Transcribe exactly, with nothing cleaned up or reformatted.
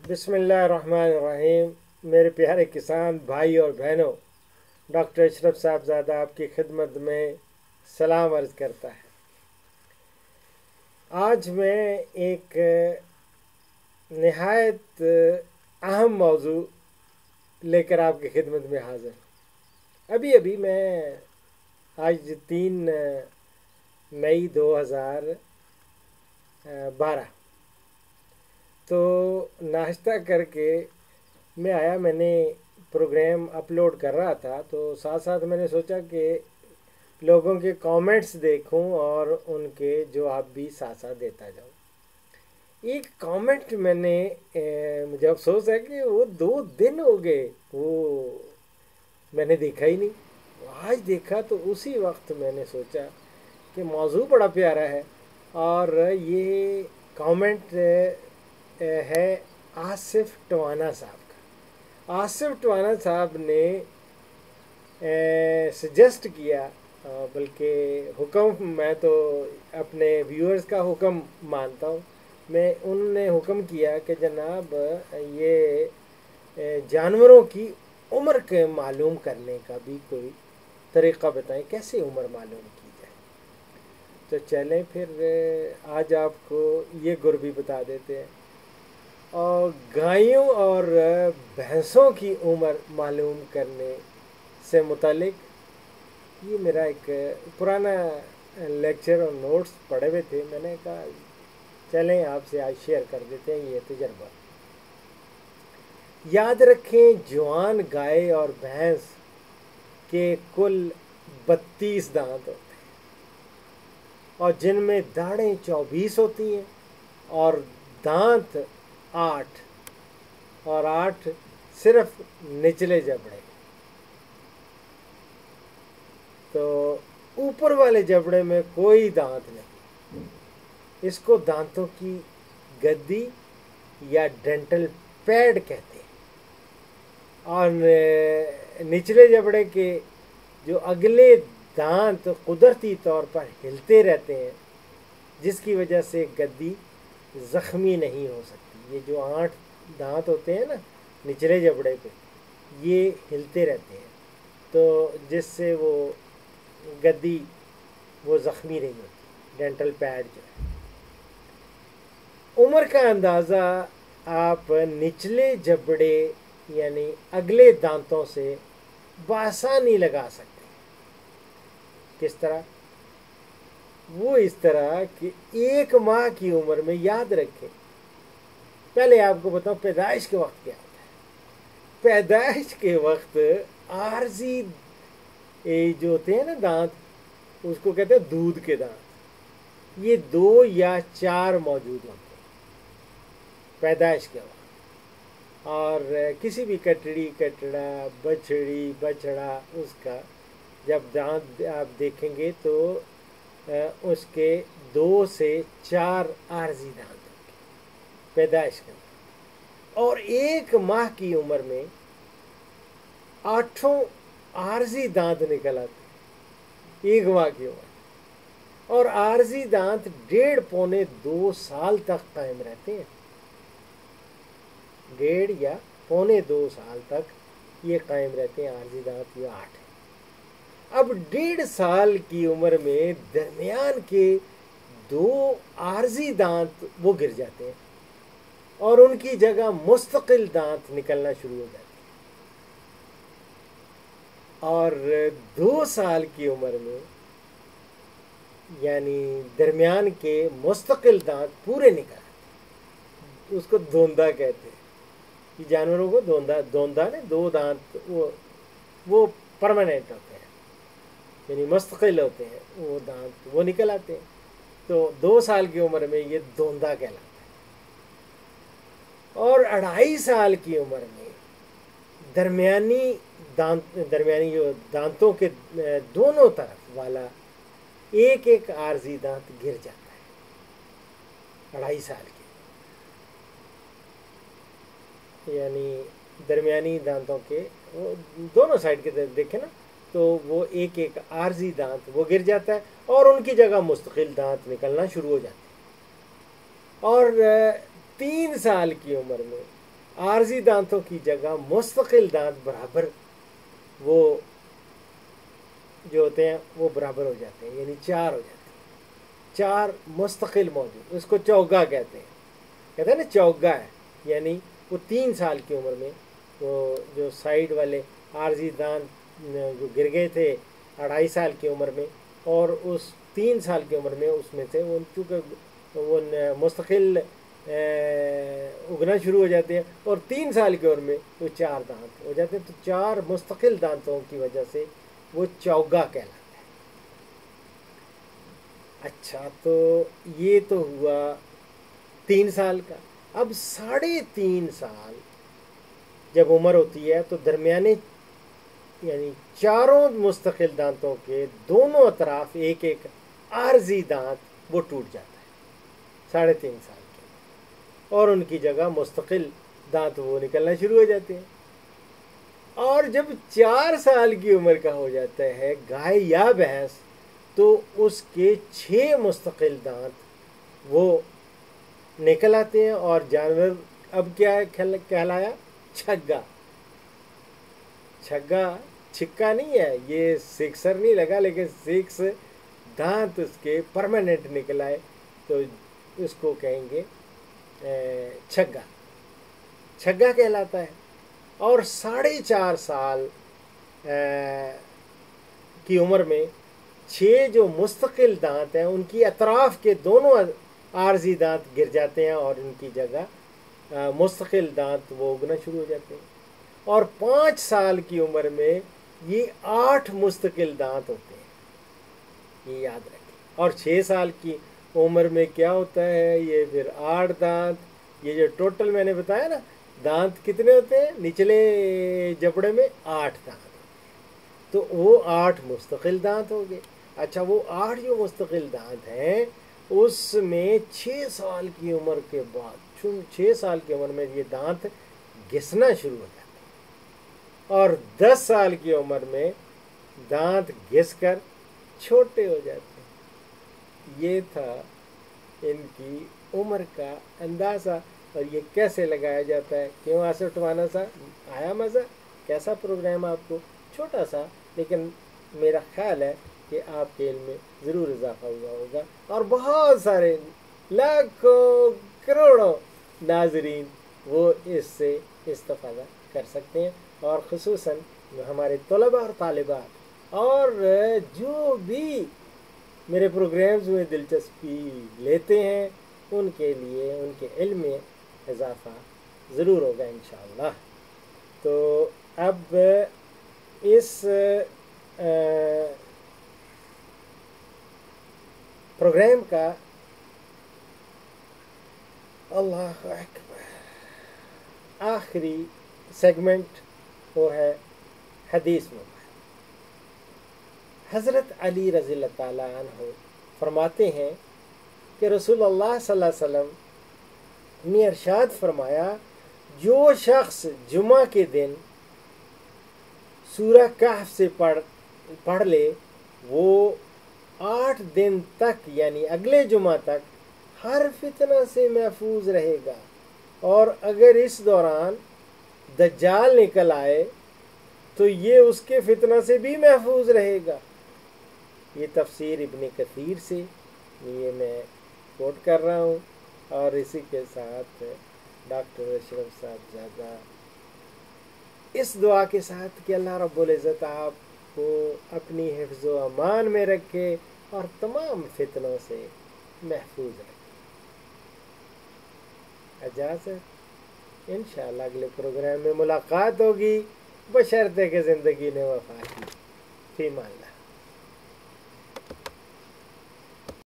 بسم اللہ الرحمن الرحیم۔ میرے پیارے کسان بھائی اور بہنوں، ڈاکٹر اشرف صاحبزادہ آپ کی خدمت میں سلام عرض کرتا ہے۔ آج میں ایک نہایت اہم موضوع لے کر آپ کی خدمت میں حاضر ہوں۔ ابھی ابھی میں آج تین مئی دو ہزار بارہ تو ناشتہ کر کے میں آیا، میں نے پروگرام اپلوڈ کر رہا تھا تو ساتھ ساتھ میں نے سوچا کہ لوگوں کے کامنٹس دیکھوں اور ان کے جواب بھی ساتھ ساتھ دیتا جاؤں۔ ایک کامنٹ میں نے مجھے افسوس ہے کہ وہ دو دن ہو گئے، وہ میں نے دیکھا ہی نہیں۔ آج دیکھا تو اسی وقت میں نے سوچا کہ موضوع بڑا پیارا ہے، اور یہ کامنٹ ہے آصف ٹوانا صاحب کا۔ آصف ٹوانا صاحب نے سجیسٹ کیا، بلکہ حکم، میں تو اپنے ویورز کا حکم مانتا ہوں، میں انہوں نے حکم کیا کہ جناب یہ جانوروں کی عمر کے معلوم کرنے کا بھی کوئی طریقہ بتائیں، کیسے عمر معلوم کی جائے۔ تو چلیں پھر آج آپ کو یہ گر بھی بتا دیتے ہیں، اور گایوں اور بھینسوں کی عمر معلوم کرنے سے متعلق یہ میرا ایک پرانا لیکچر اور نوٹس پڑھے ہوئے تھے، میں نے کہا چلیں آپ سے آج شیئر کر دیتے ہیں یہ تجربہ۔ یاد رکھیں، جوان گائے اور بھینس کے کل بتیس دانت ہوتے ہیں، اور جن میں داڑھیں چوبیس ہوتی ہیں اور دانت آٹھ، اور آٹھ صرف نچلے جبڑے۔ تو اوپر والے جبڑے میں کوئی دانت نہیں، اس کو دانتوں کی گدی یا ڈینٹل پیڈ کہتے ہیں۔ اور نچلے جبڑے کے جو اگلے دانت قدرتی طور پر ہلتے رہتے ہیں، جس کی وجہ سے گدی زخمی نہیں ہو سکتی۔ یہ جو آٹھ دانت ہوتے ہیں نا نچلے جبڑے پہ، یہ ہلتے رہتے ہیں، تو جس سے وہ گدی وہ زخمی نہیں ہوتی، ڈینٹل پیڈ جو ہے۔ عمر کا اندازہ آپ نچلے جبڑے یعنی اگلے دانتوں سے بآسانی لگا سکتے ہیں۔ کس طرح؟ وہ اس طرح کہ ایک ماہ کی عمر میں، یاد رکھیں، پہلے آپ کو بتاؤں پیدائش کے وقت کیا ہوتا ہے۔ پیدائش کے وقت عارضی جو ہوتے ہیں نا دانت، اس کو کہتے ہیں دودھ کے دانت، یہ دو یا چار موجود ہوتے ہیں پیدائش کے وقت۔ اور کسی بھی کٹڑی کٹڑا، بچڑی بچڑا، اس کا جب دانت آپ دیکھیں گے تو اس کے دو سے چار عارضی دانت ہوں گے پیدائش کے وقت، اور ایک ماہ کی عمر میں آٹھوں عارضی دانت نکل آتے ہیں ایک ماہ کی عمر، اور عارضی دانت ڈیڑھ پونے دو سال تک قائم رہتے ہیں۔ ڈیڑھ یا پونے دو سال تک یہ قائم رہتے ہیں عارضی دانت، یہ آٹھ ہیں۔ اب ڈیڑھ سال کی عمر میں درمیان کے دو عارضی دانت وہ گر جاتے ہیں، اور ان کی جگہ مستقل دانت نکلنا شروع ہو جاتے ہیں۔ اور دو سال کی عمر میں یعنی درمیان کے مستقل دانت پورے نکل آتے ہیں، اس کو دوندا کہتے ہیں۔ یہ جانوروں کو دوندا دوندا نے دو دانت وہ وہ پرماننٹ ہوتے ہیں، یعنی مستقل ہوتے ہیں، وہ دانت وہ نکل آتے ہیں۔ تو دو سال کی عمر میں یہ دوندا کہلاتا ہے۔ اور اڑھائی سال کی عمر میں درمیانی دانت درمیانی جو دانتوں کے دونوں طرف والا ایک ایک عارضی دانت گر جاتا ہے اڑھائی سال کے، یعنی درمیانی دانتوں کے وہ دونوں سائڈ کے دیکھیں نا، تو وہ ایک ایک عارضی دانت وہ گر جاتا ہے، اور ان کی جگہ مستقل دانت نکلنا شروع ہو جاتے ہیں۔ اور تین سال کی عمر میں عارضی دانتوں کی جگہ مستقل دانت برابر وہ جو ہوتے ہیں وہ برابر ہو جاتے ہیں، یعنی چار ہو جاتے ہیں، چار مستقل موجود، اس کو چوگا کہتے ہیں کہتے ہیں نا چوگا ہے، یعنی وہ تین سال کی عمر میں وہ جو سائیڈ والے عارضی دانت جو گر گئے تھے اڑھائی سال کی عمر میں، اور اس تین سال کی عمر میں اس میں سے وہ چونکہ وہ مستقل اگنا شروع ہو جاتے ہیں، اور تین سال کی عمر میں وہ چار دانت ہو جاتے ہیں، تو چار مستقل دانتوں کی وجہ سے وہ چوگا کہلاتا ہے۔ اچھا، تو یہ تو ہوا تین سال کا۔ اب ساڑھے تین سال جب عمر ہوتی ہے تو درمیانے یعنی چاروں مستقل دانتوں کے دونوں اطراف ایک ایک عارضی دانت وہ ٹوٹ جاتا ہے ساڑھے تین سال کے، اور ان کی جگہ مستقل دانت وہ نکلنا شروع ہو جاتے ہیں۔ اور جب چار سال کی عمر کا ہو جاتا ہے گائے یا بھینس، تو اس کے چھ مستقل دانت وہ نکل آتے ہیں، اور جانور اب کیا کہلایا؟ چھگا۔ چھگا چھکا نہیں ہے، یہ سکسر نہیں لگا، لیکن سکس دانت اس کے پرماننٹ نکل آئے تو اس کو کہیں گے چھگا، چھگا کہلاتا ہے۔ اور ساڑھے چار سال کی عمر میں چھ جو مستقل دانت ہیں ان کی اطراف کے دونوں عارضی دانت گر جاتے ہیں، اور ان کی جگہ مستقل دانت وہ اگنا شروع ہو جاتے ہیں۔ اور پانچ سال کی عمر میں یہ آٹھ مستقل دانت ہوتے ہیں، یہ یاد رکھیں۔ اور چھ سال کی عمر میں کیا ہوتا ہے؟ یہ پھر آٹھ دانت، یہ جو ٹوٹل میں نے بتایا نا دانت کتنے ہوتے ہیں نچلے جبڑے میں؟ آٹھ دانت، تو وہ آٹھ مستقل دانت ہو گئے۔ اچھا، وہ آٹھ جو مستقل دانت ہیں اس میں چھ سال کی عمر کے بعد چھ سال کی عمر میں یہ دانت گھسنا شروع ہو جاتے ہیں، اور دس سال کی عمر میں دانت گھس کر چھوٹے ہو جاتے ہیں۔ یہ تھا ان کی عمر کا اندازہ، اور یہ کیسے لگایا جاتا ہے؟ کیوں آسے اٹھوانا سا؟ آیا مزہ؟ کیسا پروگرام آپ کو؟ چھوٹا سا، لیکن میرا خیال ہے کہ آپ کے علم میں ضرور اضافہ ہوا ہوگا، اور بہت سارے لاکھوں کروڑوں ناظرین وہ اس سے استفادہ کر سکتے ہیں، اور خصوصاً ہمارے طلباء اور طالبات، اور جو بھی میرے پروگرامز میں دلچسپی لیتے ہیں ان کے لیے ان کے علم میں اضافہ ضرور ہوگا انشاءاللہ۔ تو اب اس پروگرام کا اللہ اکبر آخری سیگمنٹ وہ ہے حدیث مبارک۔ حضرت علی رضی اللہ تعالیٰ عنہ فرماتے ہیں کہ رسول اللہ صلی اللہ علیہ وسلم نے ارشاد فرمایا، جو شخص جمعہ کے دن سورہ کہف سے پڑھ پڑھ لے وہ آٹھ دن تک یعنی اگلے جمعہ تک ہر فتنہ سے محفوظ رہے گا، اور اگر اس دوران دجال نکل آئے تو یہ اس کے فتنہ سے بھی محفوظ رہے گا۔ یہ تفسیر ابن کثیر سے یہ میں کوٹ کر رہا ہوں، اور اسی کے ساتھ ڈاکٹر اشرف صاحب زادہ اس دعا کے ساتھ کہ اللہ رب العزت آپ کو اپنی حفظ و امان میں رکھے اور تمام فتنوں سے محفوظ رکھے۔ اجازت، انشاءاللہ اگلے پروگرام میں ملاقات ہوگی، بشرطے کہ زندگی نے وفا کی۔ فی امان اللہ۔